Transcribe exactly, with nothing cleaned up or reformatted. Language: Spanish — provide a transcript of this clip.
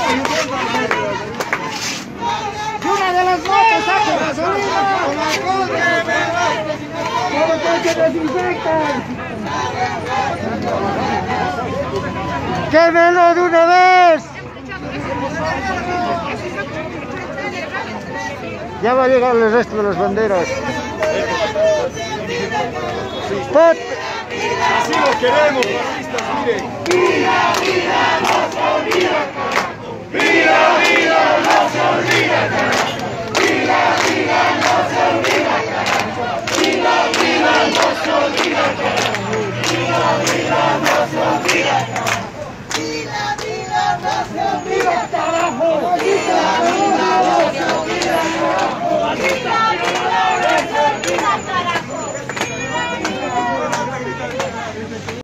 Una de las motos, saque gasolina. Todo que desinfectan. ¡Quémelo de una vez! Ya va a llegar el resto de las banderas. ¡Pot! Así lo queremos, fascistas, miren.